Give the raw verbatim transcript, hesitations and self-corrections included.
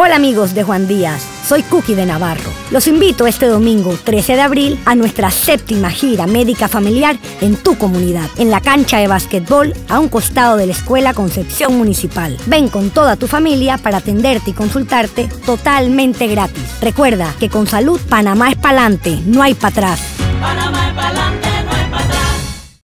Hola amigos de Juan Díaz, soy Cookie de Navarro. Los invito este domingo trece de abril a nuestra séptima gira médica familiar en tu comunidad, en la cancha de básquetbol a un costado de la Escuela Concepción Municipal. Ven con toda tu familia para atenderte y consultarte totalmente gratis. Recuerda que con salud Panamá es pa'lante, no hay para atrás. Panamá es pa'lante.